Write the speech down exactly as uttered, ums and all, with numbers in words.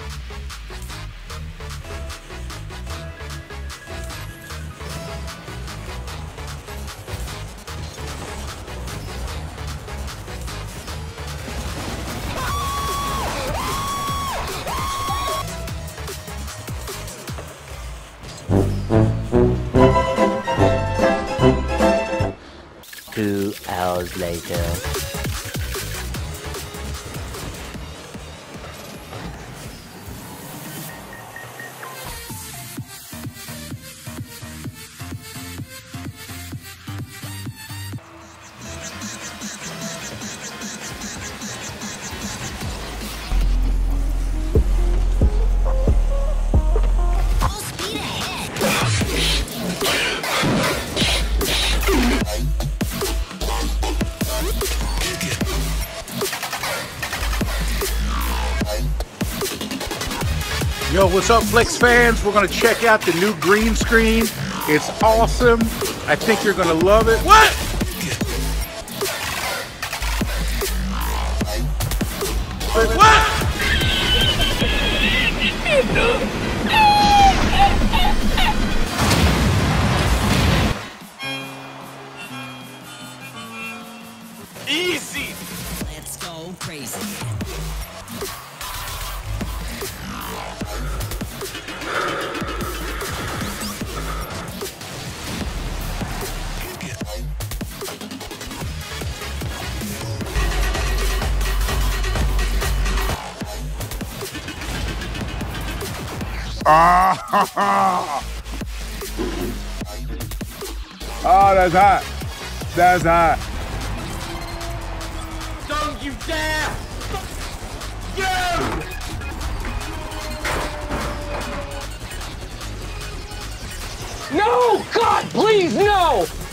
Two hours later. Yo, what's up, Flex fans? We're gonna check out the new green screen. It's awesome. I think you're gonna love it. What? What? Easy. Let's go crazy. Ah! Oh, that's hot. That's hot. Don't you dare! You! No! God, please, no!